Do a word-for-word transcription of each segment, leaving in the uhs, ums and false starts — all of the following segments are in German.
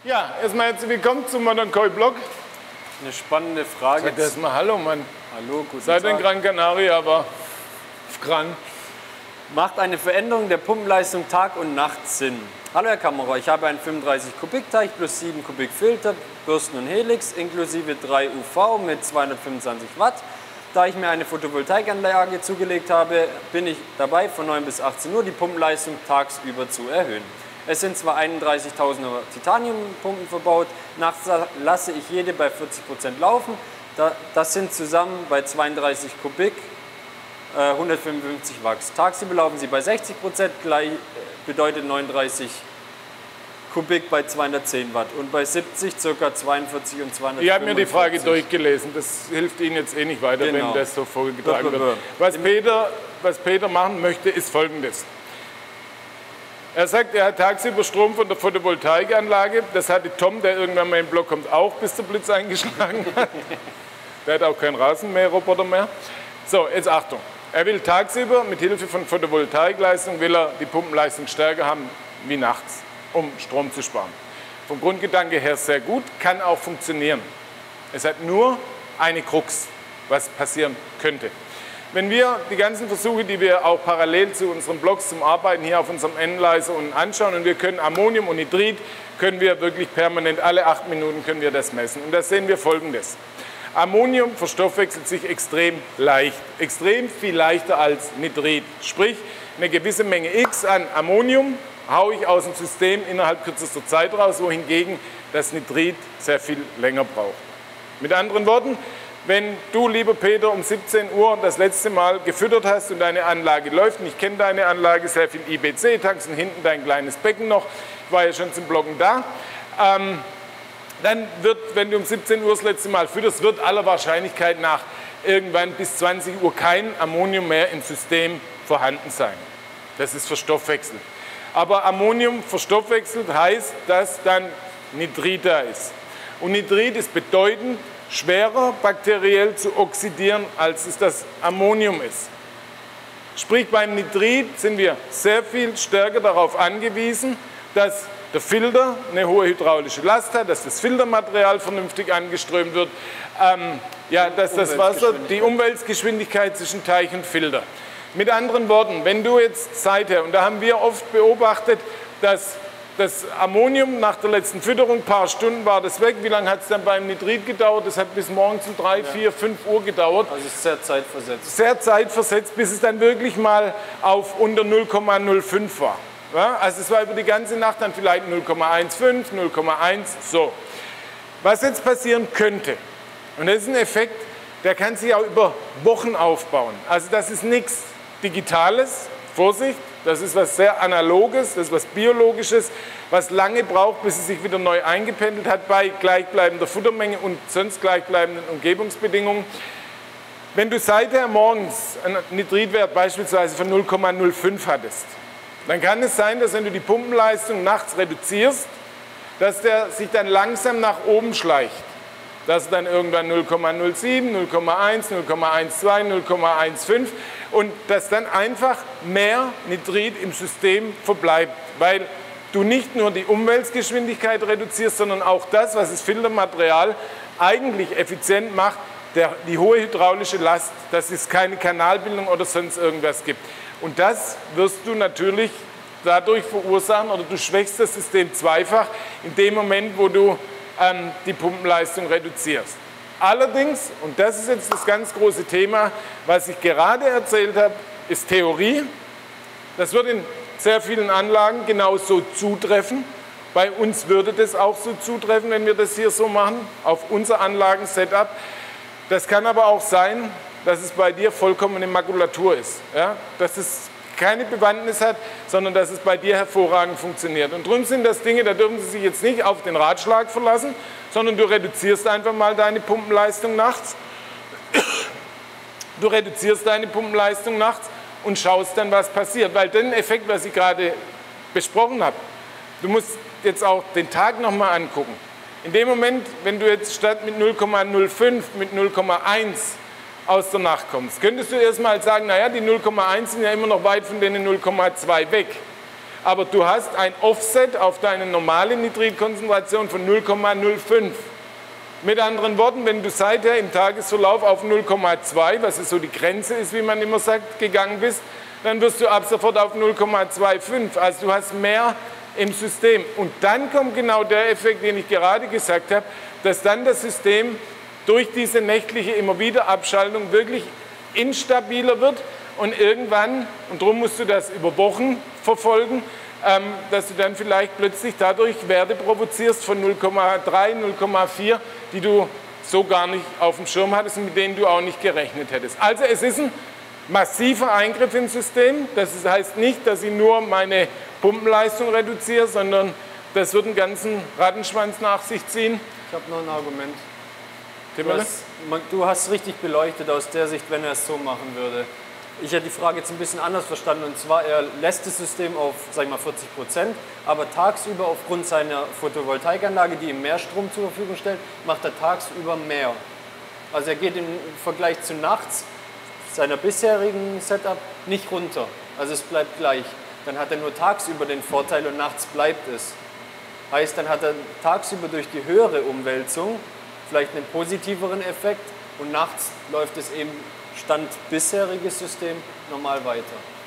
Ja, erstmal herzlich willkommen zum Modern Koi Blog. Eine spannende Frage. Sag erstmal Hallo, Mann. Hallo, guten Seid Tag. in Gran Canaria, aber Gran. Macht eine Veränderung der Pumpenleistung Tag und Nacht Sinn? Hallo Herr Kammerer, ich habe einen fünfunddreißig Kubik Teich plus sieben Kubik Filter, Bürsten und Helix inklusive drei U V mit zweihundertfünfundzwanzig Watt. Da ich mir eine Photovoltaikanlage zugelegt habe, bin ich dabei, von neun bis achtzehn Uhr die Pumpenleistung tagsüber zu erhöhen. Es sind zwar einunddreißigtausender Titaniumpumpen verbaut, nachts lasse ich jede bei vierzig Prozent laufen. Das sind zusammen bei zweiunddreißig Kubik äh, hundertfünfundfünfzig Watt. Tagsüber laufen sie bei sechzig Prozent, gleich bedeutet neununddreißig Kubik bei zweihundertzehn Watt und bei siebzig ca. zweiundvierzig und zweihundertfünfundfünfzig. Ich habe mir die Frage durchgelesen, das hilft Ihnen jetzt eh nicht weiter, genau. wenn das so vorgetragen wird. Was Peter, was Peter machen möchte, ist Folgendes. Er sagt, er hat tagsüber Strom von der Photovoltaikanlage. Das hatte Tom, der irgendwann mal im Blog kommt, auch, bis der Blitz eingeschlagen hat. Der hat auch keinen Rasenmäherroboter mehr. So, jetzt Achtung. Er will tagsüber mit Hilfe von Photovoltaikleistung will er die Pumpenleistung stärker haben wie nachts, um Strom zu sparen. Vom Grundgedanke her sehr gut, kann auch funktionieren. Es hat nur eine Krux, was passieren könnte. Wenn wir die ganzen Versuche, die wir auch parallel zu unseren Blogs zum Arbeiten hier auf unserem Analyzer und anschauen, und wir können Ammonium und Nitrit, können wir wirklich permanent, alle acht Minuten können wir das messen. Und da sehen wir Folgendes. Ammonium verstoffwechselt sich extrem leicht, extrem viel leichter als Nitrit. Sprich, eine gewisse Menge X an Ammonium haue ich aus dem System innerhalb kürzester Zeit raus, wohingegen das Nitrit sehr viel länger braucht. Mit anderen Worten, wenn du, lieber Peter, um siebzehn Uhr das letzte Mal gefüttert hast und deine Anlage läuft, und ich kenne deine Anlage, sehr viel I B C-Tanks und hinten dein kleines Becken noch, ich war ja schon zum Bloggen da, ähm, dann wird, wenn du um siebzehn Uhr das letzte Mal fütterst, wird aller Wahrscheinlichkeit nach irgendwann bis zwanzig Uhr kein Ammonium mehr im System vorhanden sein. Das ist verstoffwechselt. Aber Ammonium verstoffwechselt heißt, dass dann Nitrit da ist. Und Nitrit ist bedeutend schwerer bakteriell zu oxidieren, als es das Ammonium ist. Sprich, beim Nitrit sind wir sehr viel stärker darauf angewiesen, dass der Filter eine hohe hydraulische Last hat, dass das Filtermaterial vernünftig angeströmt wird, ähm, ja, dass das Wasser, die Umweltgeschwindigkeit zwischen Teich und Filter. Mit anderen Worten, wenn du jetzt seither, und da haben wir oft beobachtet, dass das Ammonium nach der letzten Fütterung, ein paar Stunden war das weg. Wie lange hat es dann beim Nitrit gedauert? Das hat bis morgens um drei, vier, fünf Uhr gedauert. Also sehr zeitversetzt. Sehr zeitversetzt, bis es dann wirklich mal auf unter null Komma null fünf war. Ja, also es war über die ganze Nacht dann vielleicht null Komma fünfzehn, null Komma eins, so. Was jetzt passieren könnte, und das ist ein Effekt, der kann sich auch über Wochen aufbauen. Also das ist nichts Digitales, Vorsicht. Das ist was sehr Analoges, das ist was Biologisches, was lange braucht, bis es sich wieder neu eingependelt hat bei gleichbleibender Futtermenge und sonst gleichbleibenden Umgebungsbedingungen. Wenn du seither morgens einen Nitritwert beispielsweise von null Komma null fünf hattest, dann kann es sein, dass wenn du die Pumpenleistung nachts reduzierst, dass der sich dann langsam nach oben schleicht. Dass dann irgendwann null Komma null sieben, null Komma eins, null Komma zwölf, null Komma fünfzehn und dass dann einfach mehr Nitrit im System verbleibt, weil du nicht nur die Umweltgeschwindigkeit reduzierst, sondern auch das, was das Filtermaterial eigentlich effizient macht, der, die hohe hydraulische Last, dass es keine Kanalbildung oder sonst irgendwas gibt. Und das wirst du natürlich dadurch verursachen oder du schwächst das System zweifach in dem Moment, wo du ähm, die Pumpenleistung reduzierst. Allerdings, und das ist jetzt das ganz große Thema, was ich gerade erzählt habe, ist Theorie. Das wird in sehr vielen Anlagen genauso zutreffen. Bei uns würde das auch so zutreffen, wenn wir das hier so machen, auf unser Anlagen-Setup. Das kann aber auch sein, dass es bei dir vollkommene Makulatur ist. Ja? Dass es keine Bewandtnis hat, sondern dass es bei dir hervorragend funktioniert. Und darum sind das Dinge, da dürfen Sie sich jetzt nicht auf den Ratschlag verlassen, sondern du reduzierst einfach mal deine Pumpenleistung nachts. Du reduzierst deine Pumpenleistung nachts und schaust dann, was passiert. Weil den Effekt, was ich gerade besprochen habe, du musst jetzt auch den Tag nochmal angucken. In dem Moment, wenn du jetzt statt mit null Komma null fünf mit null Komma eins aus der Nacht kommst, könntest du erstmal sagen, naja, die null Komma eins sind ja immer noch weit von den null Komma zwei weg. aber du hast ein Offset auf deine normale Nitritkonzentration von null Komma null fünf. Mit anderen Worten, wenn du seither im Tagesverlauf auf null Komma zwei, was so die Grenze ist, wie man immer sagt, gegangen bist, dann wirst du ab sofort auf null Komma fünfundzwanzig. Also du hast mehr im System. Und dann kommt genau der Effekt, den ich gerade gesagt habe, dass dann das System durch diese nächtliche Immer-wieder-Abschaltung wirklich instabiler wird und irgendwann, und darum musst du das über Wochen verfolgen, ähm, dass du dann vielleicht plötzlich dadurch Werte provozierst von null Komma drei, null Komma vier, die du so gar nicht auf dem Schirm hattest und mit denen du auch nicht gerechnet hättest. Also es ist ein massiver Eingriff ins System. Das heißt nicht, dass ich nur meine Pumpenleistung reduziere, sondern das wird einen ganzen Rattenschwanz nach sich ziehen. Ich habe noch ein Argument. Du hast, man, du hast richtig beleuchtet aus der Sicht, wenn er es so machen würde. Ich hätte die Frage jetzt ein bisschen anders verstanden, und zwar, er lässt das System auf, sag ich mal, vierzig Prozent, aber tagsüber aufgrund seiner Photovoltaikanlage, die ihm mehr Strom zur Verfügung stellt, macht er tagsüber mehr. Also er geht im Vergleich zu nachts, seiner bisherigen Setup, nicht runter. Also es bleibt gleich. Dann hat er nur tagsüber den Vorteil und nachts bleibt es. Heißt, dann hat er tagsüber durch die höhere Umwälzung vielleicht einen positiveren Effekt und nachts läuft es eben Stand bisheriges System normal weiter.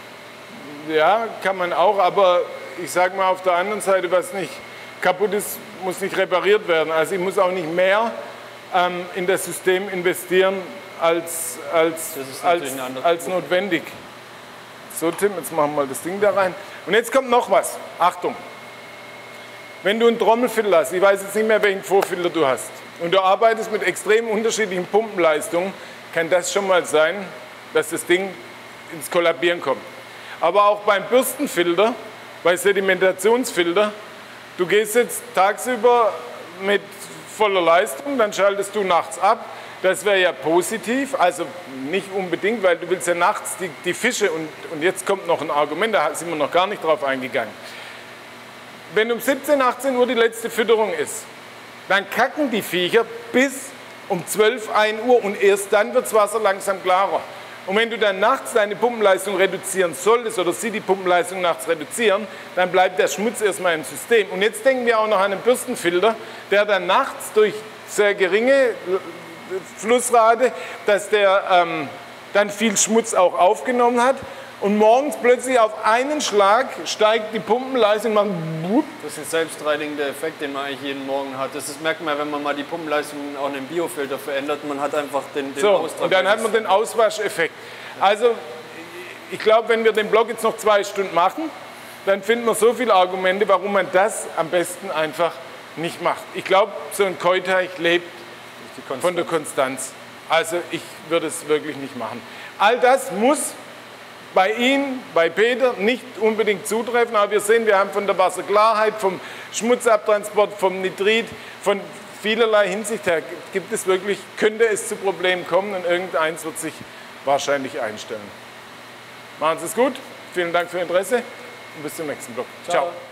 Ja, kann man auch, aber ich sage mal auf der anderen Seite, was nicht kaputt ist, muss nicht repariert werden. Also ich muss auch nicht mehr ähm, in das System investieren als, als, als, als notwendig. So Tim, jetzt machen wir mal das Ding da rein. Und jetzt kommt noch was. Achtung. Wenn du einen Trommelfilter hast, ich weiß jetzt nicht mehr, welchen Vorfilter du hast, und du arbeitest mit extrem unterschiedlichen Pumpenleistungen, kann das schon mal sein, dass das Ding ins Kollabieren kommt. Aber auch beim Bürstenfilter, bei Sedimentationsfilter, du gehst jetzt tagsüber mit voller Leistung, dann schaltest du nachts ab. Das wäre ja positiv, also nicht unbedingt, weil du willst ja nachts die, die Fische, und, und jetzt kommt noch ein Argument, da sind wir noch gar nicht drauf eingegangen. Wenn um siebzehn, achtzehn Uhr die letzte Fütterung ist, dann kacken die Viecher bis um zwölf, ein Uhr und erst dann wird das Wasser langsam klarer. Und wenn du dann nachts deine Pumpenleistung reduzieren solltest oder sie die Pumpenleistung nachts reduzieren, dann bleibt der Schmutz erstmal im System. Und jetzt denken wir auch noch an einen Bürstenfilter, der dann nachts durch sehr geringe Flussrate, dass der ähm, dann viel Schmutz auch aufgenommen hat. Und morgens plötzlich auf einen Schlag steigt die Pumpenleistung. Man das ist ein selbstreinigender Effekt, den man eigentlich jeden Morgen hat. Das ist, merkt man, wenn man mal die Pumpenleistung auch in einem Biofilter verändert. Man hat einfach den, den so, Austrag. Und dann hat man den Auswascheffekt. Also ich glaube, wenn wir den Blog jetzt noch zwei Stunden machen, dann finden wir so viele Argumente, warum man das am besten einfach nicht macht. Ich glaube, so ein Keuteich lebt von der Konstanz. Also ich würde es wirklich nicht machen. All das muss bei Ihnen, bei Peter, nicht unbedingt zutreffen, aber wir sehen, wir haben von der Wasserklarheit, vom Schmutzabtransport, vom Nitrit, von vielerlei Hinsicht her gibt es wirklich, könnte es zu Problemen kommen und irgendeins wird sich wahrscheinlich einstellen. Machen Sie es gut, vielen Dank für Ihr Interesse und bis zum nächsten Blog. Ciao. Ciao.